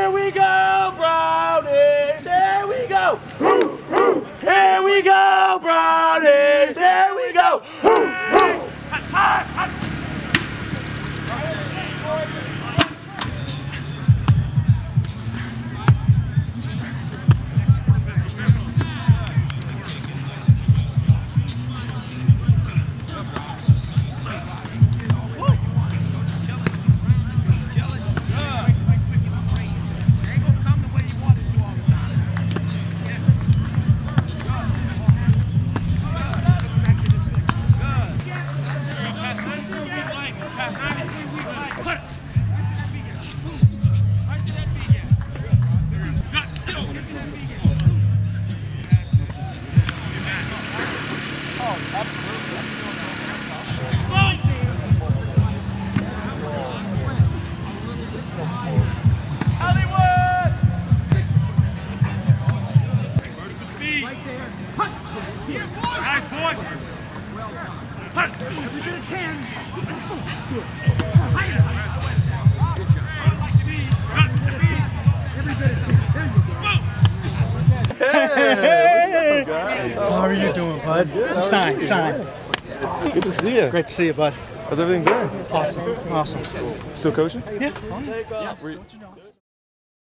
Here we go, Brownies! Here we go! Hoo, hoo. Here we go, Brownies! Here we go! Hoo, hoo. Hey, how are you doing, bud? Sign. Good to see you. Great to see you, bud. How's everything going? Awesome. Still coaching? Yeah.